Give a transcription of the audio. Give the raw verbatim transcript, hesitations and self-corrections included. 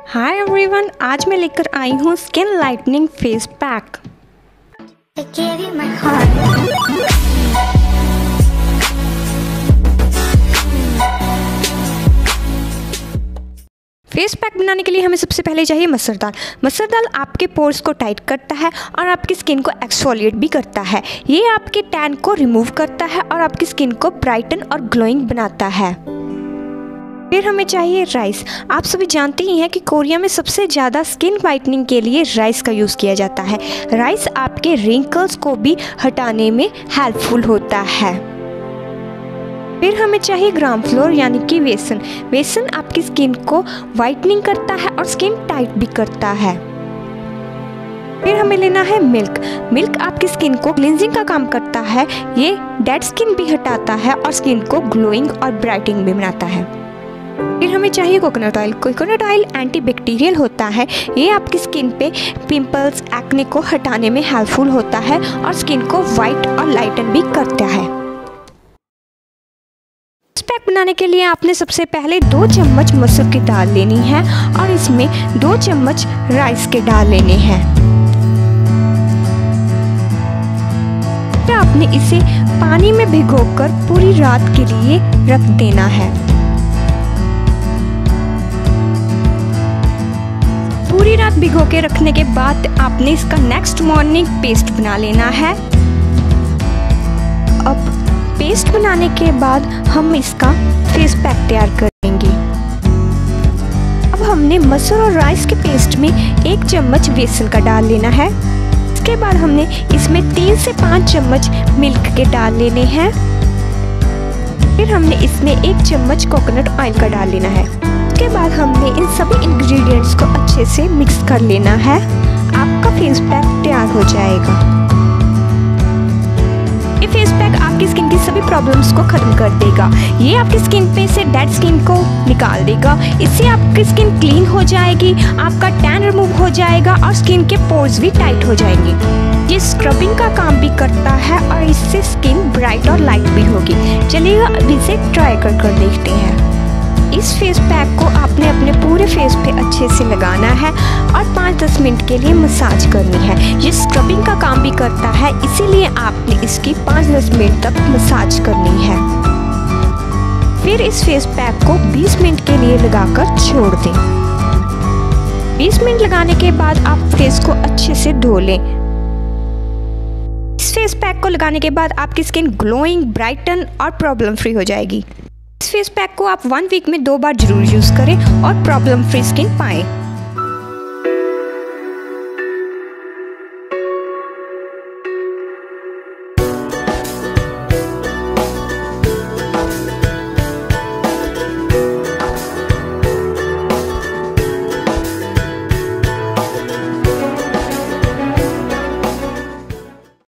Hi everyone, आज मैं लेकर आई हूँ skin lightening face pack. Face pack बनाने के लिए हमें सबसे पहले चाहिए मसूर दाल। मसूर दाल आपके पोर्स को टाइट करता है और आपकी स्किन को एक्सफोलिएट भी करता है। ये आपके टैन को रिमूव करता है और आपकी स्किन को ब्राइटन और ग्लोइंग बनाता है। फिर हमें चाहिए राइस। आप सभी जानते ही हैं कि कोरिया में सबसे ज़्यादा स्किन वाइटनिंग के लिए राइस का यूज़ किया जाता है। राइस आपके रिंकल्स को भी हटाने में हेल्पफुल होता है। फिर हमें चाहिए ग्राम फ्लोर यानी कि बेसन। बेसन आपकी स्किन को वाइटनिंग करता है और स्किन टाइट भी करता है। फिर हमें लेना है मिल्क। मिल्क आपकी स्किन को क्लींजिंग का काम करता है। ये डेड स्किन भी हटाता है और स्किन को ग्लोइंग और ब्राइटिंग भी बनाता है। फिर हमें चाहिए coconut oil. Coconut oil antibacterial होता है। ये आपकी स्किन पे पिंपल्स, एक्ने को हटाने में हेल्पफुल होता है और स्किन को वाइट और लाइटन भी करता है। इस पैक बनाने के लिए आपने सबसे पहले दो चम्मच मसूर की दाल लेनी है और इसमें दो चम्मच राइस के डाल लेने हैं। फिर आपने इसे पानी में भिगोकर पूरी रात के लिए रख देना है। पूरी रात भिगो के रखने के बाद आपने इसका नेक्स्ट मॉर्निंग पेस्ट बना लेना है। अब पेस्ट बनाने के बाद हम इसका फेस पैक तैयार करेंगे। अब हमने मसूर और राइस के पेस्ट में एक चम्मच बेसन का डाल लेना है। इसके बाद हमने इसमें तीन से पाँच चम्मच मिल्क के डाल लेने हैं। फिर हमने इसमें एक चम्मच कोकोनट ऑयल का डाल लेना है। उसके बाद हमने इन सभी इंग्रेडिएंट्स को अच्छे से मिक्स कर लेना है। आपका फेस पैक तैयार हो जाएगा। ये फेस पैक आपकी स्किन की सभी प्रॉब्लम्स को खत्म कर देगा। ये आपकी स्किन पे से डेड स्किन को निकाल देगा। इससे आपकी स्किन क्लीन हो जाएगी, आपका टैन रिमूव हो जाएगा और स्किन के पोर्स भी टाइट हो जाएंगे। ये स्क्रबिंग का काम भी करता है और इससे स्किन ब्राइट और लाइट भी होगी। चलिए अब इसे ट्राई कर कर देखते हैं। इस फेस पैक को आपने अपने पूरे फेस पे अच्छे से लगाना है और पाँच दस मिनट के लिए मसाज करनी है। ये स्क्रबिंग का काम भी करता है, इसीलिए आपने इसकी पाँच दस मिनट तक मसाज करनी है। फिर इस फेस पैक को बीस मिनट के लिए लगाकर छोड़ दें। बीस मिनट लगाने के बाद आप फेस को अच्छे से धो लें। इस फेस पैक को लगाने के बाद आपकी स्किन ग्लोइंग, ब्राइटन और प्रॉब्लम फ्री हो जाएगी। इस फेस पैक को आप वन वीक में दो बार जरूर यूज़ करें और प्रॉब्लम फ्री स्किन पाएं।